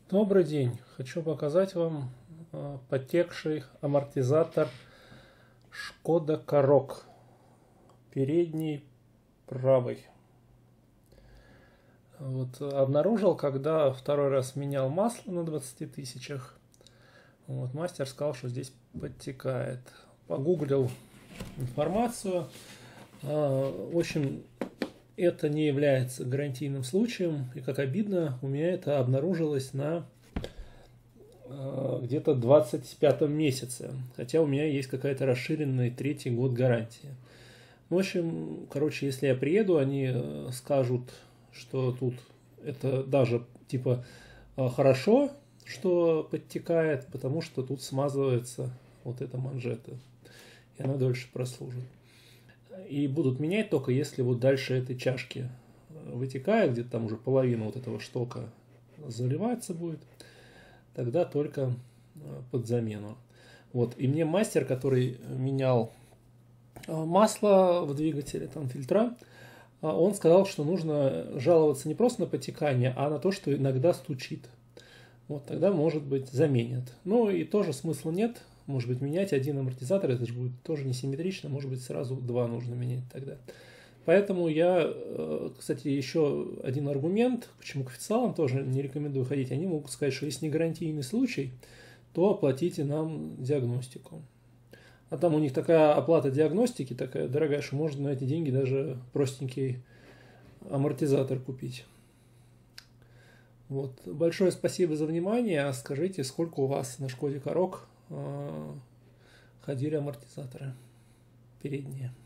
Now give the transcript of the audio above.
Добрый день! Хочу показать вам потекший амортизатор Шкода Корок, передний правый. Вот, обнаружил, когда второй раз менял масло на 20 тысячах. Вот, мастер сказал, что здесь подтекает. Погуглил информацию. В общем, это не является гарантийным случаем, и как обидно, у меня это обнаружилось на где-то 25 месяце, хотя у меня есть какая-то расширенная третий год гарантии. В общем, короче, если я приеду, они скажут, что тут это даже типа хорошо, что подтекает, потому что тут смазывается вот эта манжета, и она дольше прослужит. И будут менять только если вот дальше этой чашки вытекает, где-то там уже половина вот этого штока заливаться будет, тогда только под замену. Вот. И мне мастер, который менял масло в двигателе, там фильтра, он сказал, что нужно жаловаться не просто на подтекание, а на то, что иногда стучит. Вот тогда, может быть, заменят. Ну и тоже смысла нет. Может быть, менять один амортизатор, это же будет тоже несимметрично, может быть, сразу два нужно менять тогда. Поэтому я, кстати, еще один аргумент, почему к официалам тоже не рекомендую ходить. Они могут сказать, что если не гарантийный случай, то оплатите нам диагностику. А там у них такая оплата диагностики, такая дорогая, что можно на эти деньги даже простенький амортизатор купить. Вот. Большое спасибо за внимание. Скажите, сколько у вас на Шкоде Корок ходили амортизаторы передние?